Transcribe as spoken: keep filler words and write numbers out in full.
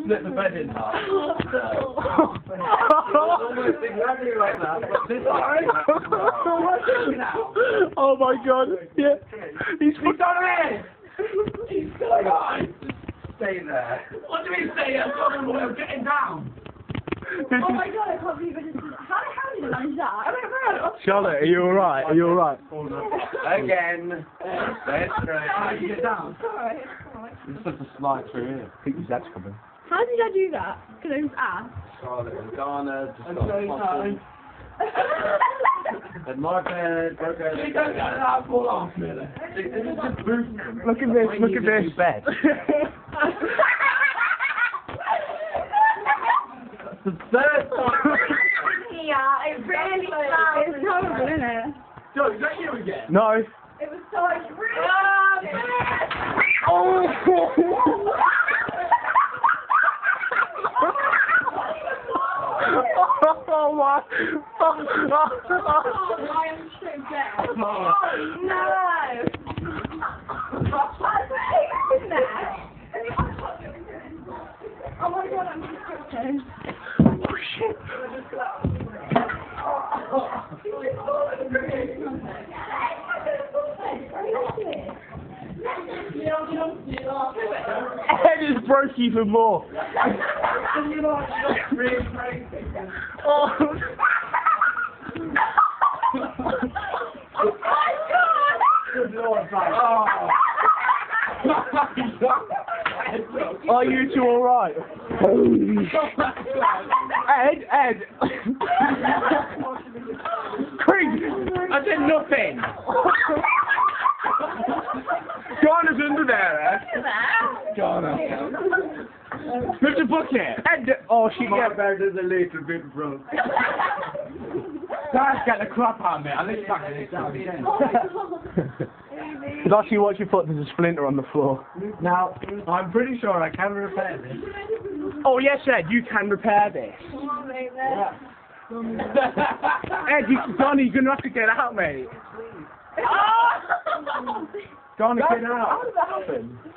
split the bed in half. Almost exactly like that, but this time. Oh my god, yeah. He's He's got it! He's going on! Stay there. What do we say? I'm talking about getting down. Oh my god, I can't believe I just did that. How, how did I manage that? I don't know. Charlotte, are you alright? Are you alright? Again. Let's try. How did you get down? Sorry. It's just a slide through here. I think his dad's coming. How did I do that? Because I was asked. Charlotte and Garner just I'm got so potted. And my bed, my bed. You don't get that fall off, really. This is just boost. Look at this, look at this. Bed. The third time. Yeah, it really smells. It's horrible, isn't it? Joe, is that you again? No. It was so really. Oh! Oh my! Oh, I am so dead. Oh no! Oh my god, I'm just so dead. Oh shit! Head is broke even more. Oh. Good Lord, man. Are you two alright? Ed, Ed. Craig, I said nothing. Garner's under there, Ed. Garner. Lift the bucket. Ed, oh shit, My yeah. bed is a little bit broke. Guys, get the crap out of me. I lift back to this down again. Lottie, watch your foot, there's a splinter on the floor. Now, I'm pretty sure I can repair this. Oh yes, Ed, you can repair this. Come on, baby. Yeah. Ed, you, Donnie, you're gonna have to get out, mate. Donnie, get out. How did that happen?